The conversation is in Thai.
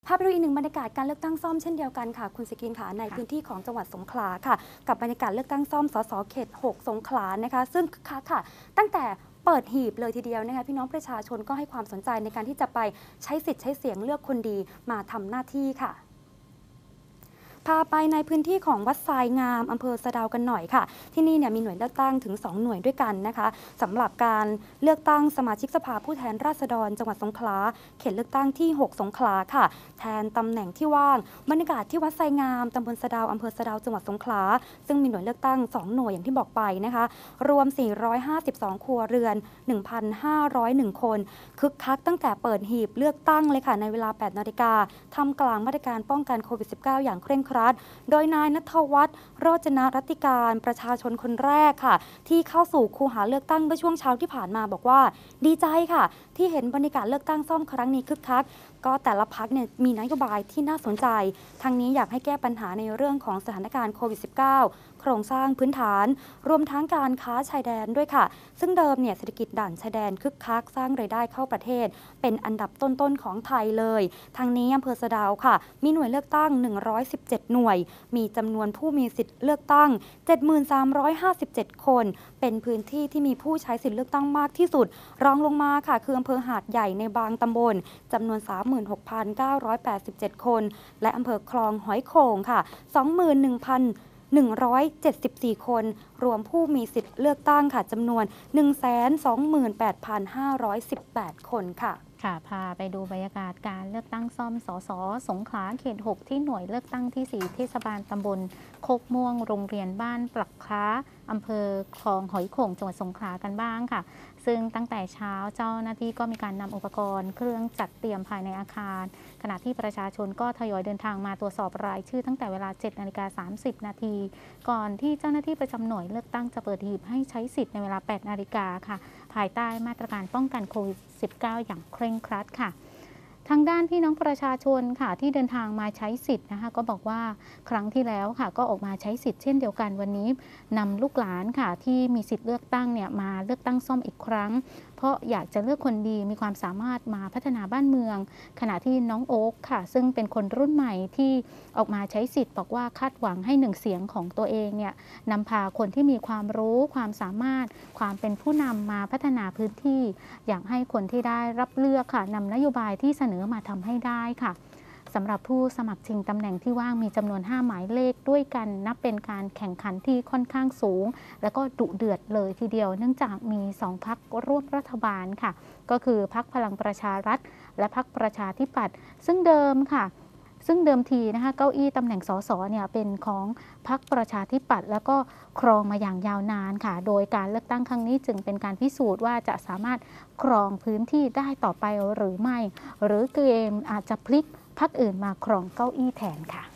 พาไปดูอีกหนึ่งบรรยากาศการเลือกตั้งซ่อมเช่นเดียวกันค่ะคุณสกินค่ะในพื้นที่ของจังหวัดสงขลาค่ะกับบรรยากาศเลือกตั้งซ่อมสสเขต 6 สงขลานะคะซึ่งคึกคักค่ะตั้งแต่เปิดหีบเลยทีเดียวนะคะพี่น้องประชาชนก็ให้ความสนใจในการที่จะไปใช้สิทธิ์ใช้เสียงเลือกคนดีมาทำหน้าที่ค่ะพาไปในพื้นที่ของวัดทรายงามอำเภอสะดาวกันหน่อยค่ะที่นี่เนี่ยมีหน่วยเลือกตั้งถึง2หน่วยด้วยกันนะคะสำหรับการเลือกตั้งสมาชิกสภาผู้แทนราษฎรจังหวัดสงขลาเขตเลือกตั้งที่ 6 สงขลาค่ะแทนตำแหน่งที่ว่างบรรยากาศที่วัดทรายงามตำบลสะดาวอำเภอสะดาวจังหวัดสงขลาซึ่งมีหน่วยเลือกตั้ง2หน่วยอย่างที่บอกไปนะคะรวม452ครัวเรือน 1,501 คนคึกคักตั้งแต่เปิดหีบเลือกตั้งเลยค่ะในเวลา 8 นาฬิกาทำกลางมาตรการป้องกันโควิด -19 อย่างเคร่งครัดโดยนายณัฐวัฒน์โรจนรัตติการประชาชนคนแรกค่ะที่เข้าสู่คูหาเลือกตั้งเมื่อช่วงเช้าที่ผ่านมาบอกว่าดีใจค่ะที่เห็นบรรยากาศเลือกตั้งซ่อมครั้งนี้คึกคักก็แต่ละพรรคเนี่ยมีนโยบายที่น่าสนใจทางนี้อยากให้แก้ปัญหาในเรื่องของสถานการณ์โควิด -19 โครงสร้างพื้นฐานรวมทั้งการค้าชายแดนด้วยค่ะซึ่งเดิมเนี่ยเศรษฐกิจด่านชายแดนคึกคักสร้างรายได้เข้าประเทศเป็นอันดับต้นๆของไทยเลยทางนี้อำเภอสะดาวค่ะมีหน่วยเลือกตั้ง117หน่วยมีจำนวนผู้มีสิทธิ์เลือกตั้ง 7357 คนเป็นพื้นที่ที่มีผู้ใช้สิทธิ์เลือกตั้งมากที่สุดรองลงมาค่ะคืออำเภอหาดใหญ่ในบางตำบลจำนวน 36,987 คนและอำเภอคลองหอยโข่งค่ะ 21,174 คนรวมผู้มีสิทธิ์เลือกตั้งค่ะจำนวน 128,518 คนค่ะค่ะพาไปดูบรรยากาศการเลือกตั้งซ่อมสสสงขลาเขต 6 ที่หน่วยเลือกตั้งที่ 4 เทศบาลตำบลโคกม่วงโรงเรียนบ้านปลักคล้าอำเภอคลองหอยโข่งจังหวัดสงขลากันบ้างค่ะซึ่งตั้งแต่เช้าเจ้าหน้าที่ก็มีการนำอุปกรณ์เครื่องจัดเตรียมภายในอาคารขณะที่ประชาชนก็ทยอยเดินทางมาตรวจสอบรายชื่อตั้งแต่เวลา 7:30 นาทีก่อนที่เจ้าหน้าที่ประจำหน่วยเลือกตั้งจะเปิดหีบให้ใช้สิทธิ์ในเวลา 8 นาฬิกาค่ะภายใต้มาตรการป้องกันโควิด -19 อย่างเคร่งครัดค่ะทางด้านพี่น้องประชาชนค่ะที่เดินทางมาใช้สิทธิ์นะคะก็บอกว่าครั้งที่แล้วค่ะก็ออกมาใช้สิทธิ์เช่นเดียวกันวันนี้นำลูกหลานค่ะที่มีสิทธิ์เลือกตั้งเนี่ยมาเลือกตั้งซ่อมอีกครั้งเพราะอยากจะเลือกคนดีมีความสามารถมาพัฒนาบ้านเมืองขณะที่น้องโอ๊คค่ะซึ่งเป็นคนรุ่นใหม่ที่ออกมาใช้สิทธิ์บอกว่าคาดหวังให้1เสียงของตัวเองเนี่ยนำพาคนที่มีความรู้ความสามารถความเป็นผู้นำมาพัฒนาพื้นที่อยากให้คนที่ได้รับเลือกค่ะนำนโยบายที่เสนอมาทำให้ได้ค่ะสำหรับผู้สมัครชิงตำแหน่งที่ว่างมีจำนวน5หมายเลขด้วยกันนับเป็นการแข่งขันที่ค่อนข้างสูงและก็ดุเดือดเลยทีเดียวเนื่องจากมี2พรรคร่วมรัฐบาลค่ะก็คือพรรคพลังประชารัฐและพรรคประชาธิปัตย์ซึ่งเดิมทีนะคะเก้าอี้ตำแหน่งสสเนี่ยเป็นของพรรคประชาธิปัตย์แล้วก็ครองมาอย่างยาวนานค่ะโดยการเลือกตั้งครั้งนี้จึงเป็นการพิสูจน์ว่าจะสามารถครองพื้นที่ได้ต่อไปหรือไม่หรือเกมอาจจะพลิกพรรคอื่นมาครองเก้าอี้แทนค่ะ